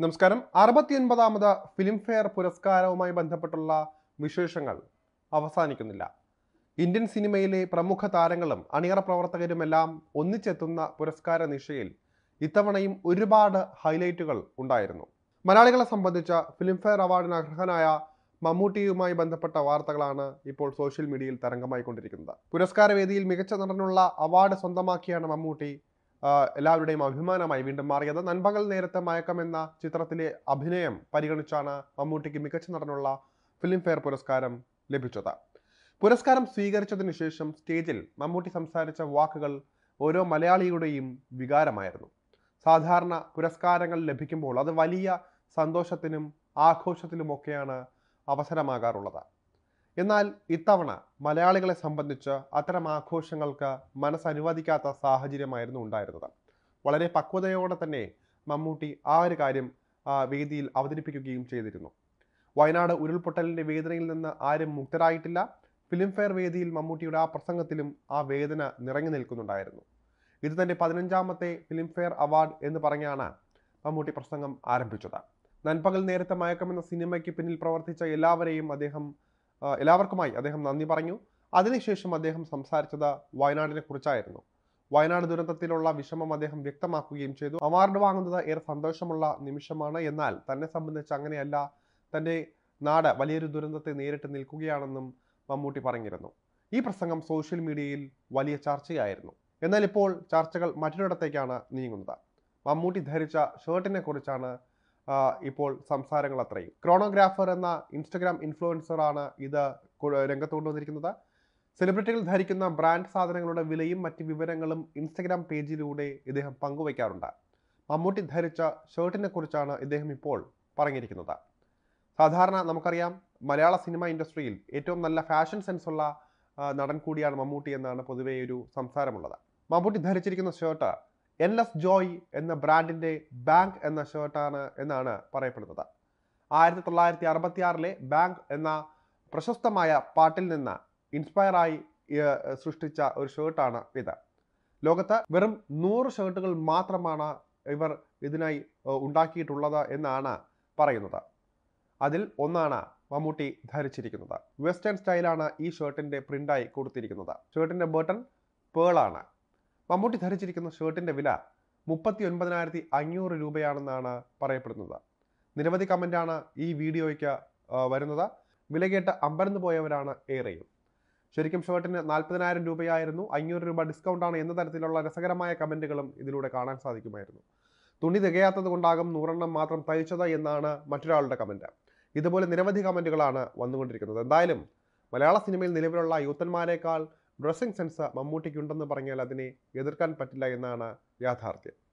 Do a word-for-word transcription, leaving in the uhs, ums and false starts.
നമസ്കാരം. അറുപത്തിയൊൻപതാമത് ഫിലിംഫെയർ പുരസ്കാരവുമായി ബന്ധപ്പെട്ടുള്ള വിശേഷങ്ങൾ അവസാനിക്കുന്നില്ല. ഇന്ത്യൻ സിനിമയിലെ പ്രമുഖ താരങ്ങളും അണിയറ പ്രവർത്തകരുമെല്ലാം ഒന്നിച്ചെത്തുന്ന പുരസ്കാര നിശയിൽ ഇത്തവണയും ഒരുപാട് ഹൈലൈറ്റുകൾ ഉണ്ടായിരുന്നു. മലയാളികളെ സംബന്ധിച്ച ഫിലിംഫെയർ അവാർഡിന് അർഹനായ മമ്മൂട്ടിയുമായി ബന്ധപ്പെട്ട വാർത്തകളാണ് ഇപ്പോൾ സോഷ്യൽ മീഡിയയിൽ തരംഗമായിക്കൊണ്ടിരിക്കുന്നത്. പുരസ്കാര വേദിയിൽ മികച്ച നടനുള്ള അവാർഡ് സ്വന്തമാക്കിയാണ് മമ്മൂട്ടി എല്ലാവരുടെയും അഭിമാനമായി വീണ്ടും മാറിയത്. നൻപകൽ നേരത്തെ മയക്കം എന്ന ചിത്രത്തിലെ അഭിനയം പരിഗണിച്ചാണ് മമ്മൂട്ടിക്ക് മികച്ച നടനുള്ള ഫിലിംഫെയർ പുരസ്കാരം ലഭിച്ചത്. പുരസ്കാരം സ്വീകരിച്ചതിന് ശേഷം സ്റ്റേജിൽ മമ്മൂട്ടി സംസാരിച്ച വാക്കുകൾ ഓരോ മലയാളിയുടെയും വികാരമായിരുന്നു. സാധാരണ പുരസ്കാരങ്ങൾ ലഭിക്കുമ്പോൾ അത് വലിയ സന്തോഷത്തിനും ആഘോഷത്തിലുമൊക്കെയാണ് അവസരമാകാറുള്ളത്. എന്നാൽ ഇത്തവണ മലയാളികളെ സംബന്ധിച്ച് അത്തരം ആഘോഷങ്ങൾക്ക് മനസ്സനുവദിക്കാത്ത സാഹചര്യമായിരുന്നു ഉണ്ടായിരുന്നത്. വളരെ പക്വതയോടെ തന്നെ മമ്മൂട്ടി ആ ഒരു കാര്യം വേദിയിൽ അവതരിപ്പിക്കുകയും ചെയ്തിരുന്നു. വയനാട് ഉരുൾപൊട്ടലിന്റെ വേദനയിൽ നിന്ന് ആരും മുക്തരായിട്ടില്ല. ഫിലിംഫെയർ വേദിയിൽ മമ്മൂട്ടിയുടെ ആ പ്രസംഗത്തിലും ആ വേദന നിറഞ്ഞു നിൽക്കുന്നുണ്ടായിരുന്നു. ഇത് തന്റെ പതിനഞ്ചാമത്തെ ഫിലിംഫെയർ അവാർഡ് എന്ന് പറഞ്ഞാണ് മമ്മൂട്ടി പ്രസംഗം ആരംഭിച്ചത്. നൻപകൽ നേരത്തെ മയക്കം എന്ന സിനിമയ്ക്ക് പിന്നിൽ പ്രവർത്തിച്ച എല്ലാവരെയും അദ്ദേഹം എല്ലാവർക്കുമായി അദ്ദേഹം നന്ദി പറഞ്ഞു. അതിനുശേഷം അദ്ദേഹം സംസാരിച്ചത് വയനാടിനെ കുറിച്ചായിരുന്നു. വയനാട് ദുരന്തത്തിലുള്ള വിഷമം അദ്ദേഹം വ്യക്തമാക്കുകയും ചെയ്തു. അവാർഡ് വാങ്ങുന്നത് ഏറെ സന്തോഷമുള്ള നിമിഷമാണ്, എന്നാൽ തന്നെ സംബന്ധിച്ച് അങ്ങനെയല്ല, തൻ്റെ നാട് വലിയൊരു ദുരന്തത്തെ നേരിട്ട് നിൽക്കുകയാണെന്നും മമ്മൂട്ടി പറഞ്ഞിരുന്നു. ഈ പ്രസംഗം സോഷ്യൽ മീഡിയയിൽ വലിയ ചർച്ചയായിരുന്നു. എന്നാൽ ഇപ്പോൾ ചർച്ചകൾ മറ്റൊരിടത്തേക്കാണ് നീങ്ങുന്നത്. മമ്മൂട്ടി ധരിച്ച ഷർട്ടിനെ കുറിച്ചാണ് ഇപ്പോൾ സംസാരങ്ങൾ അത്രയും. ക്രോണോഗ്രാഫർ എന്ന ഇൻസ്റ്റഗ്രാം ഇൻഫ്ലുവൻസർ ആണ് ഇത് രംഗത്ത് കൊണ്ടുവന്നിരിക്കുന്നത്. സെലിബ്രിറ്റികൾ ധരിക്കുന്ന ബ്രാൻഡ് സാധനങ്ങളുടെ വിലയും മറ്റ് വിവരങ്ങളും ഇൻസ്റ്റഗ്രാം പേജിലൂടെ ഇദ്ദേഹം പങ്കുവയ്ക്കാറുണ്ട്. മമ്മൂട്ടി ധരിച്ച ഷർട്ടിനെ കുറിച്ചാണ് ഇദ്ദേഹം ഇപ്പോൾ പറഞ്ഞിരിക്കുന്നത്. സാധാരണ നമുക്കറിയാം, മലയാള സിനിമ ഇൻഡസ്ട്രിയിൽ ഏറ്റവും നല്ല ഫാഷൻ സെൻസ് ഉള്ള നടൻ കൂടിയാണ് മമ്മൂട്ടി എന്നാണ് പൊതുവേ ഒരു സംസാരമുള്ളത്. മമ്മൂട്ടി ധരിച്ചിരിക്കുന്ന ഷർട്ട് എൻ എസ് ജോയ് എന്ന ബ്രാൻഡിന്റെ ബാങ്ക് എന്ന ഷർട്ടാണ് എന്നാണ് പറയപ്പെടുന്നത്. ആയിരത്തി തൊള്ളായിരത്തി അറുപത്തി ആറിലെ ബാങ്ക് എന്ന പ്രശസ്തമായ പാട്ടിൽ നിന്ന് ഇൻസ്പയർ ആയി സൃഷ്ടിച്ച ഒരു ഷർട്ടാണ് ഇത്. ലോകത്ത് വെറും നൂറ് ഷർട്ടുകൾ മാത്രമാണ് ഇവർ ഇതിനായി ഉണ്ടാക്കിയിട്ടുള്ളത് എന്നാണ് പറയുന്നത്. അതിൽ ഒന്നാണ് മമ്മൂട്ടി ധരിച്ചിരിക്കുന്നത്. വെസ്റ്റേൺ സ്റ്റൈലാണ് ഈ ഷർട്ടിന്റെ പ്രിന്റായി കൊടുത്തിരിക്കുന്നത്. ഷർട്ടിന്റെ ബട്ടൺ പേളാണ്. മമ്മൂട്ടി ധരിച്ചിരിക്കുന്ന ഷർട്ടിന്റെ വില മുപ്പത്തി ഒൻപതിനായിരത്തി അഞ്ഞൂറ് രൂപയാണെന്നാണ് പറയപ്പെടുന്നത്. നിരവധി കമന്റാണ് ഈ വീഡിയോയ്ക്ക് വരുന്നത്. വില കേട്ട് അമ്പരന്ന് പോയവരാണ് ഏറെയും. ശരിക്കും ഷർട്ടിന് നാൽപ്പതിനായിരം രൂപയായിരുന്നു, അഞ്ഞൂറ് രൂപ ഡിസ്കൗണ്ടാണ് എന്ന തരത്തിലുള്ള രസകരമായ കമന്റുകളും ഇതിലൂടെ കാണാൻ സാധിക്കുമായിരുന്നു. തുണി തികയാത്തത് കൊണ്ടാകും നൂറെണ്ണം മാത്രം തയ്ച്ചത് എന്നാണ് മറ്റൊരാളുടെ കമന്റ്. ഇതുപോലെ നിരവധി കമന്റുകളാണ് വന്നുകൊണ്ടിരിക്കുന്നത്. എന്തായാലും മലയാള സിനിമയിൽ നിലവിലുള്ള യൂത്തന്മാരെക്കാൾ ഡ്രസ്സിംഗ് സെൻസ് മമ്മൂട്ടിക്കുണ്ടെന്ന് പറഞ്ഞാൽ അതിനെ എതിർക്കാൻ പറ്റില്ല എന്നാണ് യാഥാർത്ഥ്യം.